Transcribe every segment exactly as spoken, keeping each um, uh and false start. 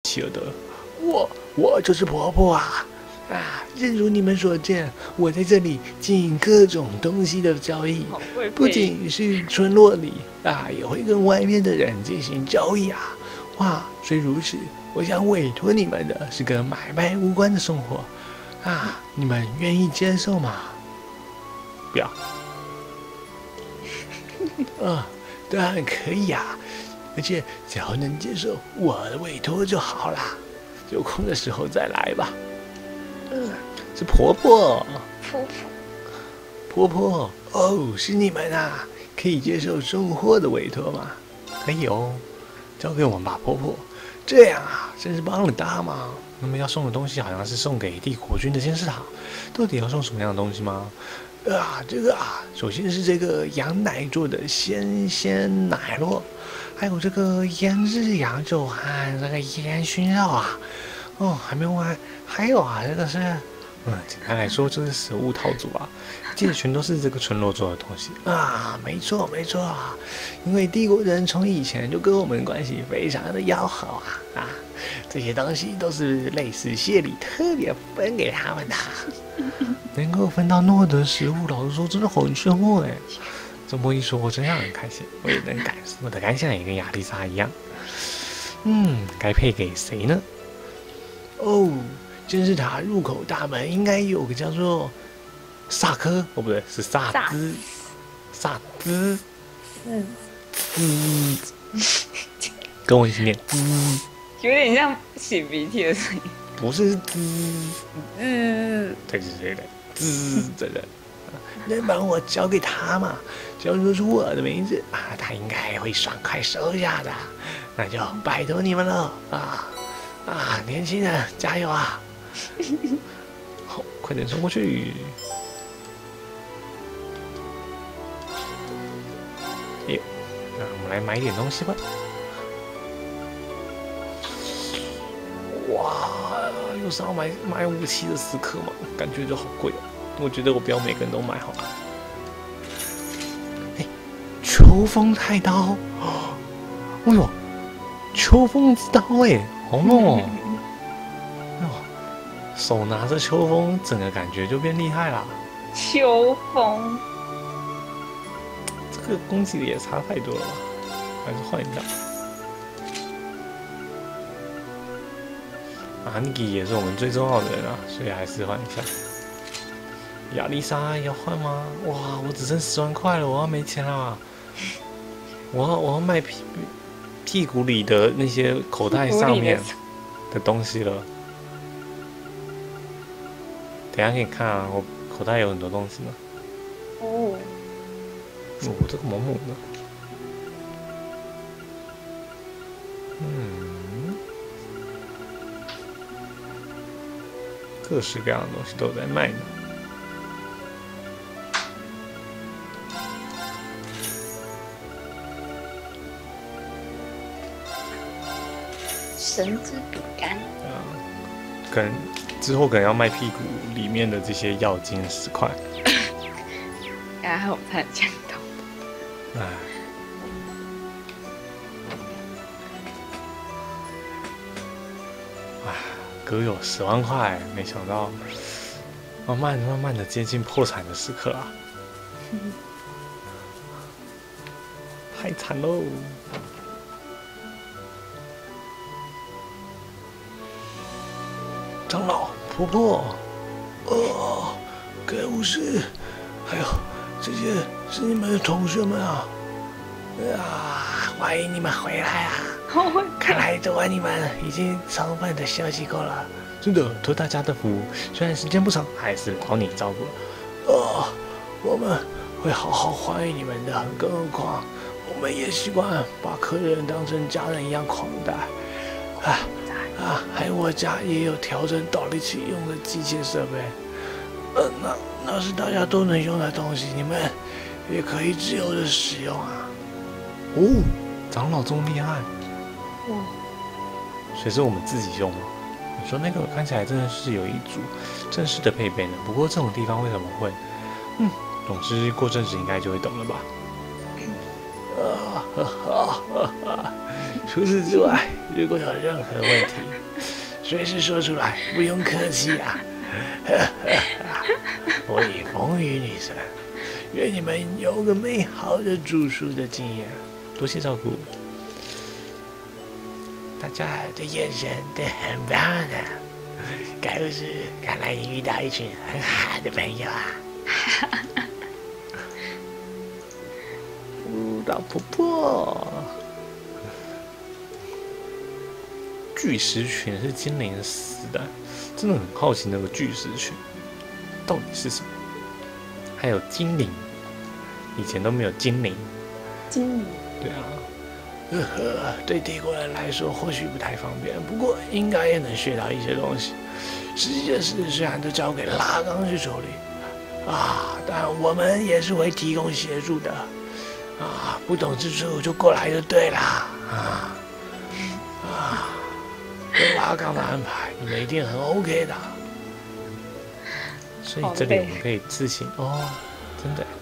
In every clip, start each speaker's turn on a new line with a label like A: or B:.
A: 企鹅德。
B: 我我就是婆婆啊！啊，正如你们所见，我在这里经营各种东西的交易，不仅是村落里啊，也会跟外面的人进行交易啊。哇，虽如此，我想委托你们的是跟买卖无关的生活啊，你们愿意接受吗？
A: 不要。
B: 啊，当然可以啊，而且只要能接受我的委托就好啦。有空的时候再来吧。
A: 嗯，是婆婆。
C: 婆婆。
B: 婆婆，哦，是你们啊！可以接受送货的委托吗？
A: 可以哦，
B: 交给我们吧，婆婆。这样啊，真是帮了大忙。
A: 那么要送的东西好像是送给帝国军的监视塔，到底要送什么样的东西吗？
B: 啊，这个啊，首先是这个羊奶做的鲜鲜奶酪，还有这个腌制羊肘和这个烟熏肉啊。哦，还没完，还有啊，这个是，
A: 嗯，简单来说就是食物套组啊，记得全都是这个村落做的东西
B: 啊，没错没错啊，因为帝国人从以前就跟我们关系非常的要好啊啊，这些东西都是类似谢礼特别分给他们的，
A: 能够分到那么多食物，老实说真的很羡慕哎。这么一说，我真让人开心，我也能感受，我的感想也跟亚丽莎一样。嗯，该配给谁呢？
B: 哦，监视塔入口大门应该有个叫做萨科，哦不对，是萨兹，萨兹，
C: 嗯，
B: 兹，跟我一起念兹，
C: 有点像擤鼻涕的声音。
B: 不是兹，
C: 嗯，
B: 对对对对，兹，对对，能帮我交给他吗？只要说出我的名字啊，他应该会爽快收下的，那就拜托你们了啊！啊，年轻人，加油啊！
A: 好，快点冲过去！耶，那我们来买点东西吧。哇，又是要买买武器的时刻嘛，感觉就好贵哦。我觉得我不要每个人都买好了。哎，秋风太刀，哎呦，秋风之刀哎！好猛哦！哦，手拿着秋风，整个感觉就变厉害啦。
C: 秋风，
A: 这个攻击力也差太多了吧？还是换一下。阿尼基也是我们最重要的人啊，所以还是换一下。亚丽莎要换吗？哇，我只剩十万块了，我要没钱啦！我要我要卖屁屁股里的那些口袋上面的东西了。等一下给你看啊，我口袋有很多东西呢。
C: 哦，
A: 哦，这个萌萌的。嗯，各式各样的东西都有在卖呢。
C: 神之饼干。
A: 啊，可能之后可能要卖屁股里面的这些药金十块。
C: 然后我才讲到。
A: 唉。唉，哥有十万块，没想到慢慢慢慢的接近破产的时刻啊！太惨喽！
B: 长老、婆婆，哦，各位武士，还有这些是你们的同学们啊！啊，欢迎你们回来啊！看来昨晚你们已经充分的休息过了。
A: 真的，托大家的福，虽然时间不长，还是讨你照顾了。
B: 哦，我们会好好欢迎你们的，更何况我们也习惯把客人当成家人一样款待。啊啊，还有我家也有调整导力器用的机械设备，呃，那那是大家都能用的东西，你们也可以自由的使用啊。
A: 哦，长老这么厉害，
C: 哇，
A: 所以是我们自己用吗？你说那个看起来真的是有一组正式的配备呢，不过这种地方为什么会？嗯，总之过阵子应该就会懂了吧。
B: 啊哈哈哈哈！除此之外，如果有任何问题， 随时说出来，不用客气啊。我已风雨女神，愿你们有个美好的住宿的经验，
A: 多谢照顾。
B: 大家的眼神都很棒的，该不是看来你遇到一群很好的朋友啊。
A: 嗯，老婆婆。巨石群是精灵死的，真的很好奇那个巨石群到底是什么。还有精灵，以前都没有精灵。
C: 精灵。
A: 对啊。
B: 呵呵，对帝国人来说或许不太方便，不过应该也能学到一些东西。实际的事虽然都交给拉冈去处理啊，但我们也是会提供协助的啊，不懂之处就过来就对啦啊啊！有拉冈的安排，你们一定很 OK 的。
A: 所以这里我们可以自行哦，真的。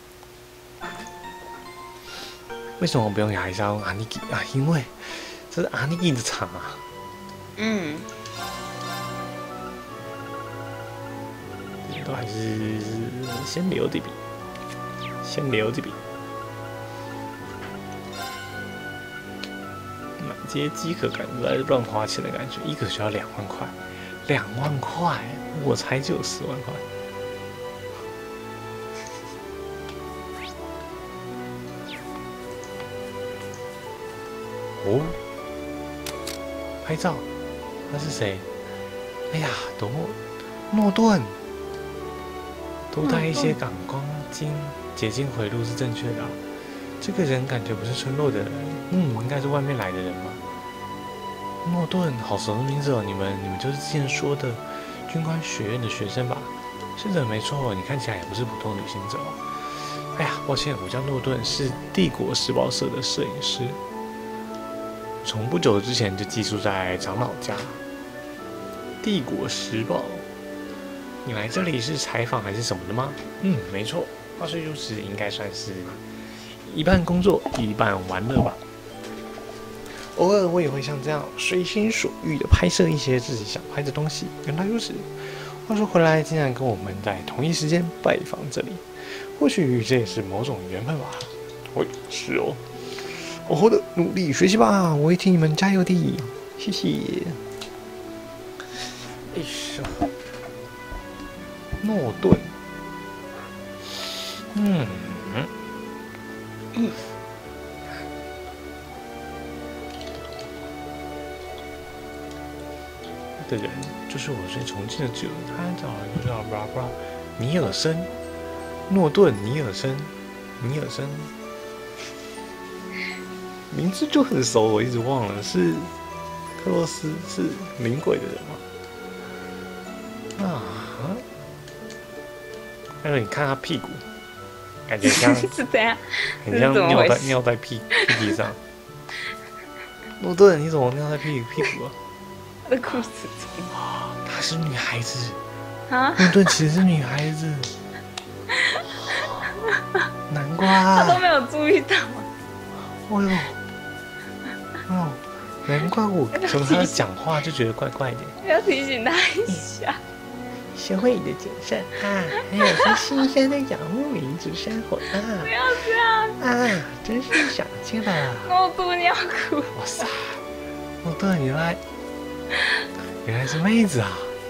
A: 为什么我不用亚历莎用阿尼基啊？因为这是阿尼基的场啊。
C: 嗯。
A: 都还是先留这笔，先留这笔。满街饥渴感觉来乱花钱的感觉，一个需要两万块，两万块，我才只有十万块。哦，拍照，他是谁？哎呀，多诺顿，多带一些感光晶，捷径回路是正确的、啊。这个人感觉不是村落的人，嗯，应该是外面来的人吧。诺顿，好熟的名字哦！你们，你们就是之前说的军官学院的学生吧？是的，没错，你看起来也不是普通旅行者哦。哎呀，抱歉，我叫诺顿，是帝国时报社的摄影师。从不久之前就寄宿在长老家。帝国时报，你来这里是采访还是什么的吗？嗯，没错，话虽如此，应该算是一半工作，一半玩乐吧。偶尔我也会像这样随心所欲的拍摄一些自己想拍的东西。原来如此。话说回来，竟然跟我们在同一时间拜访这里，或许这也是某种缘分吧。哦，是哦。好好的努力学习吧，我会替你们加油的，谢谢。哎呦，诺顿，嗯嗯，的人就是我最崇敬的挚友，他叫就叫布拉布拉尼尔森，诺顿尼尔森，尼尔森。名字就很熟，我一直忘了是克洛斯，是灵鬼的人吗？啊！还有你看他屁股，感觉像
C: 是这样，
A: 很像尿在尿在屁屁屁上。诺顿，你怎么尿在屁屁股啊？
C: 他的裤子怎么？
A: 她是女孩子
C: 啊！
A: 诺顿其实是女孩子，难怪
C: 他都没有注意到。
A: 哦呦！哦，难怪我从他讲话就觉得怪怪的。
C: 要提醒他一下，
B: 学会你的谨慎啊，还有些新鲜的养牧民族生活啊。
C: 不要这样
B: 啊，真是想去了。
C: 诺顿你要哭。
A: 哇塞，诺顿原来原来是妹子啊！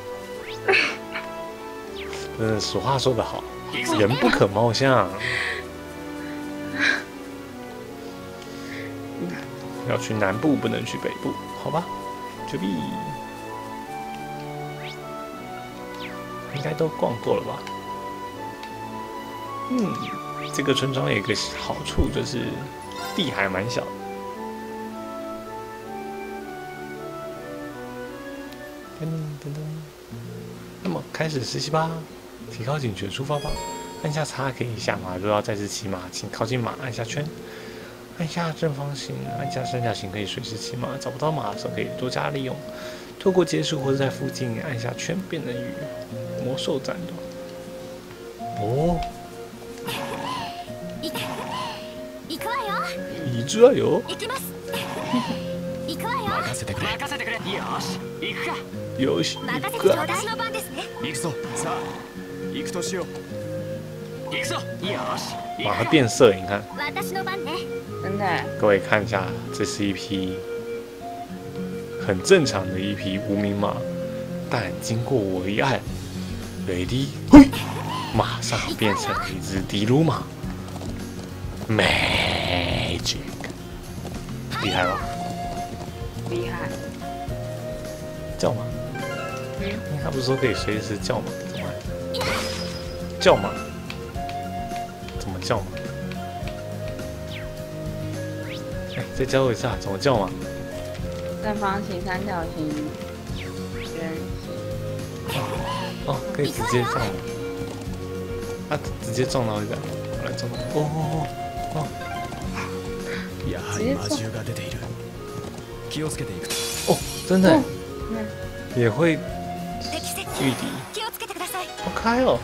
A: 嗯，俗话说得好，人不可貌相。要去南部，不能去北部，好吧？绝壁应该都逛过了吧？嗯，这个村庄有一个好处就是地还蛮小的。噔噔噔，那么开始实习吧，提高警觉，出发吧。按下叉可以下马，如果要再次骑马，请靠近马，按下圈。按下正方形，按下三角形可以随时骑马。找不到马的时候可以多加利用。透过接触或者在附近按下圈，便能与魔兽战斗。哦，行くわよ。行くわよ。行きます。行くわよ。
B: せてくれ。
D: 任せてくれ。よし、行くか。
B: よし、
E: 任せて
B: 行くか。
E: ちょうだい。私の番ですね。
D: 行くぞ。さあ、行くとしよう。行くぞ。よし。
A: 哇，它变色，你看，
E: 私の番ね。
C: 真的耶。
A: 各位看一下，这是一匹很正常的一匹无名马，但经过我一按，雷迪，嘿，马上变成了一只迪卢马 ，Magic， 厉害吧？
C: 厉害。
A: 叫马，
C: 嗯，
A: 他不是说可以随时叫马？怎么还叫马？怎么叫马？哎，再教我一下怎么叫马？
C: 正方形、三角形、圆形。
A: 哦，可以直接撞了，啊，直接撞到一个，好来撞到，哦哦哦
D: やはり魔獣が出ている。気をつけていくと。
A: 哦，真的
C: 哦
A: 也会
E: 敵接
A: 御敌，
E: 気をつけてください。
A: 好开哦，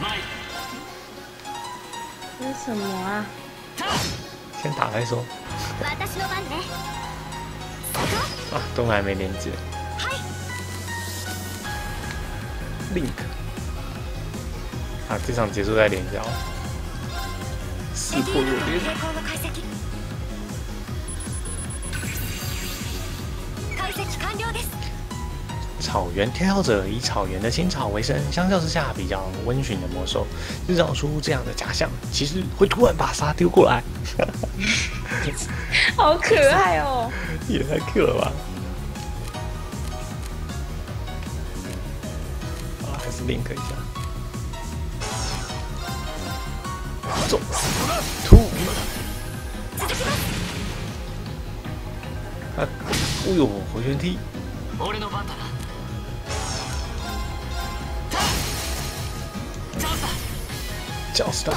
C: 这是什么啊？
A: 先打再说，
E: 私の番ね。
A: 啊，都还没连接
E: はい。
A: ，Link，啊，这场结束再连接哦，撕
E: レディ
A: 破弱
E: ールートの
A: 点，
E: 傾向の解析。解析完了です。
A: 草原跳跃者以草原的青草为生，相较之下比较温驯的魔兽，制造出这样的假象，其实会突然把沙丢过来，
C: 好可爱哦！
A: 也太 Q 了吧！啊，还是 link 一下，走，突，啊，哦呦，回旋踢，
D: 俺の番だな。チャンスだ。
A: 叫死他，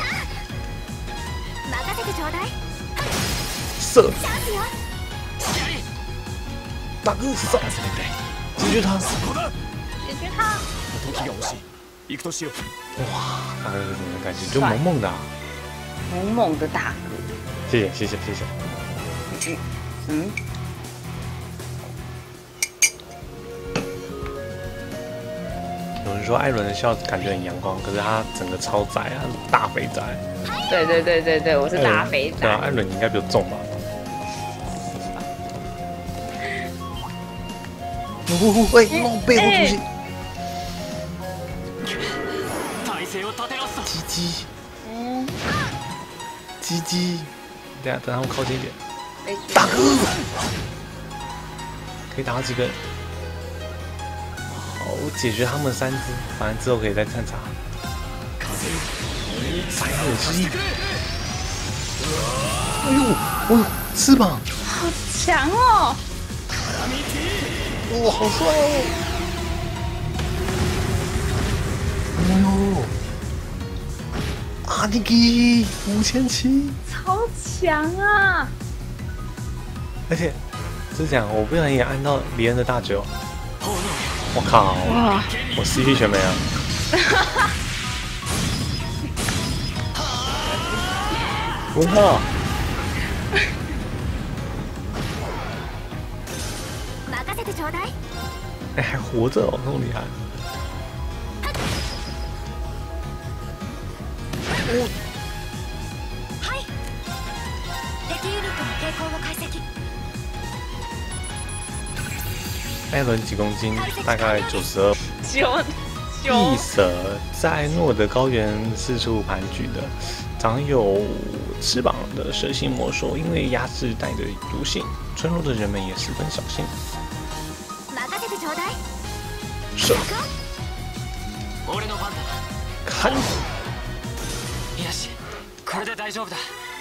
E: 任せてちょうだい。
A: 射，
E: チャンスよ。
D: やれ。
A: 大哥射，
D: 任せてくれ。
A: 解决他！
D: ここだ。
C: 解决它。
D: 時が惜しい。行くとしよう。
A: 哇，大哥怎么感觉就萌萌的、啊？
C: 萌萌的大哥。
A: 谢谢谢谢谢谢。
C: 嗯。
A: 有人说艾伦的笑感觉很阳光，可是他整个超宅啊，大肥宅。
C: 对对对对对，我是大肥
A: 对啊，
C: 仔。
A: 艾伦你应该比我重吧？
B: 哦，喂，往背后出现，
D: 体勢を立て直すぞ。
A: 鸡鸡
C: 嗯，
A: 鸡鸡，等下等他们靠近一点，
C: 被
A: 大哥，可以打到几个？好，解决他们三只，反正之后可以再探查。三恶之一，哎呦，哎呦，翅膀，
C: 好强哦！
A: 哇，好帅哦！哎呦，阿尼基五千七，
C: 超强啊！
A: 而且是这样，我不小心也按到李恩的大九，我靠，
C: 哇，
A: 我 C P 全没了。我靠！
E: 任せてちょうだい。
A: 哎，还活着哦，那么厉害！
E: はい。敵ユニットの傾向を解析。
A: 艾伦几公斤？大概九十二。
C: 九
A: 异
C: 九
A: 蛇在诺德高原四处盘踞的，长有翅膀的蛇形魔兽，因为牙齿带着毒性，村落的人们也十分小心。
E: 任せてちょうだい。
A: 射，
D: 俺の番だな。
A: 看，
D: よし、これで大丈夫だ。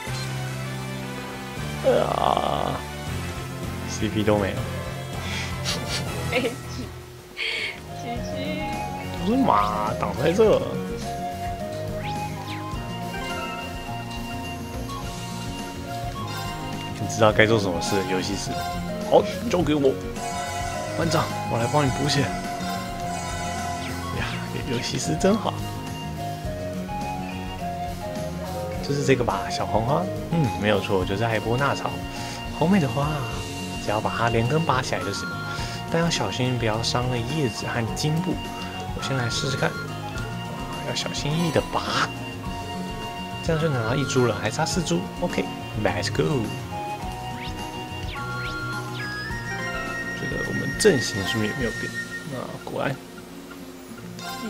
A: 啊 ，C P 都没有，
C: 被狙，狙狙。
A: 都是马挡在这。你知道该做什么事，游戏时，好，交给我，班长，我来帮你补血。呀，游戏师真好。就是这个吧，小黄花，嗯，没有错，就是海波纳草，好美的花啊！ 只要把它连根拔起来就行，但要小心不要伤了叶子和茎部。我先来试试看，要小心翼翼的拔，这样就拿到一株了，还差四株。OK，Let's go。这个我们阵型是不是也没有变？那果然，
C: 嗯，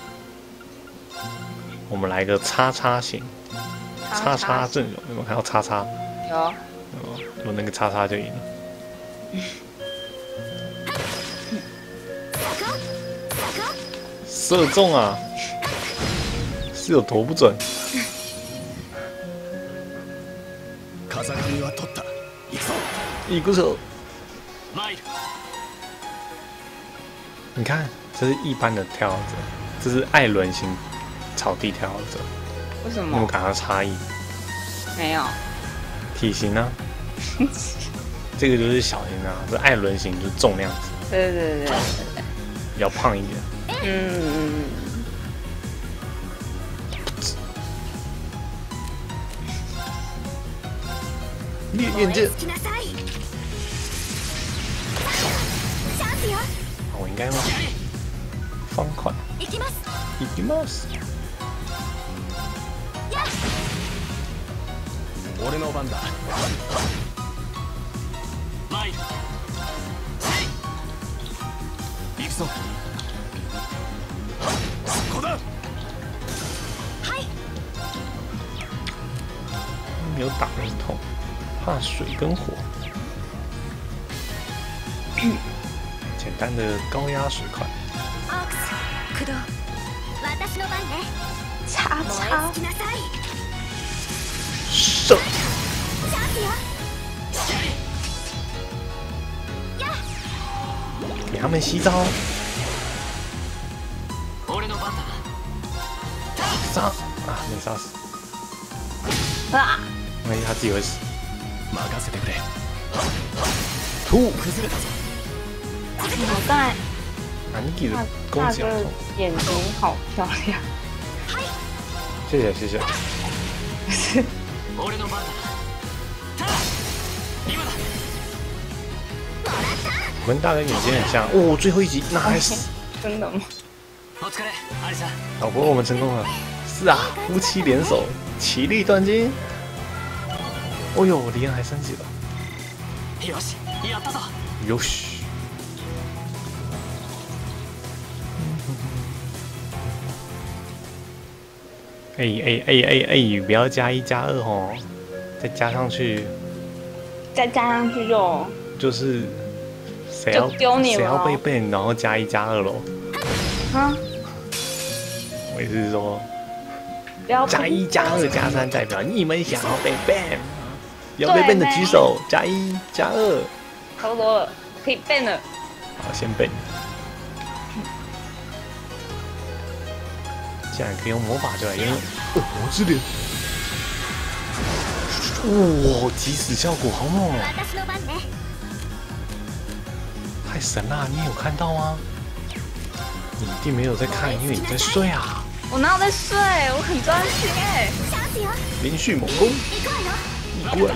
A: 我们来个叉叉型，叉叉阵容，有没有看到叉叉？
C: 有。
A: 哦，有那个叉叉就赢了。射中啊！是有投不准。一鼓手。你看，这是一般的跳者，这是艾伦型草地跳者。
C: 为什么？
A: 有没有感到差异？
C: 没有。
A: 体型呢？这个就是小型的、啊，这艾伦型就是重量级。
C: 对对对对。
A: 比较胖一点。
C: 嗯。
A: 烈焰剑。我应该用方块。いきます。
D: 俺の番だ。行くぞ。ここだ。
A: 没有打人头，怕水跟火。简单的高压水块。
C: 叉叉。
A: 射。给他们吸招。杀啊！没杀死。
C: 啊！
A: 万一他自己会死。
D: 任せてくれ。
A: 突。
C: 我刚才。
A: 兄弟的攻击好重。
C: 眼睛好漂亮。
A: 谢谢谢谢。
C: 是。
A: 文大跟眼睛很像哦，最后一集 nice。
C: 真的吗？
A: 老婆，我们成功了。是啊，夫妻联手，奇力断金。哦呦，李安还升级了。よし。哎哎哎哎哎，不要加一加二哦，再加上去。
C: 再加上去就。
A: 就是。谁要
C: 丢你
A: 谁要被 ban， 然后加一加二喽？
C: 啊？
A: 我意思是说，加一加二加三代表你们想要被 ban， 要被 ban 的举手，加一加二。
C: 差不多了，可以 ban 了。
A: 好，先 ban。既然可以用魔法，就来用恶魔之脸。哇，即死效果好猛哦！太神啦！你有看到吗？你一定没有在看，因为你在睡啊！
C: 我哪有在睡？我很专心哎！
A: 连续猛攻，一过来！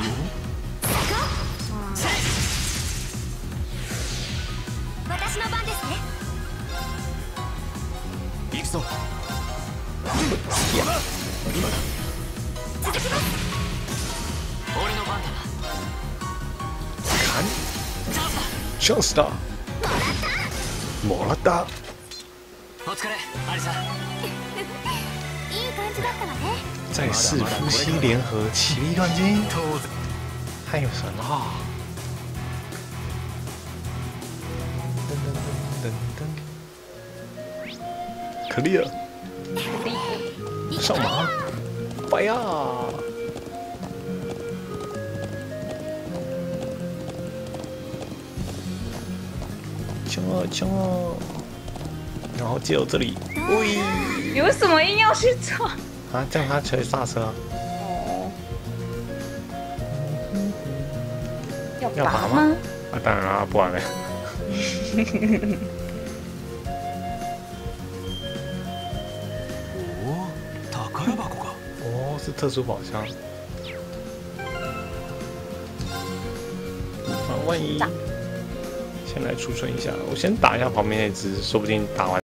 D: 行くぞ。
A: 砍！チャンスだ。もらった。
D: お疲れ、アリサ。
E: いい感じだったわね。
A: 再世夫妻联合，奇力断金，太有神了！噔噔噔噔噔 ，clear， 上马，拜呀！枪啊枪啊！然后接我这里，喂！
C: 你为什么硬要去撞？
A: 啊，这样他才刹车、啊。
C: 哦。
A: 要拔吗？啊，当然啦，不然嘞。
D: 哦，宝箱か。
A: 哦，是特殊宝箱。 万一先来储存一下，我先打一下旁边那只，说不定打完。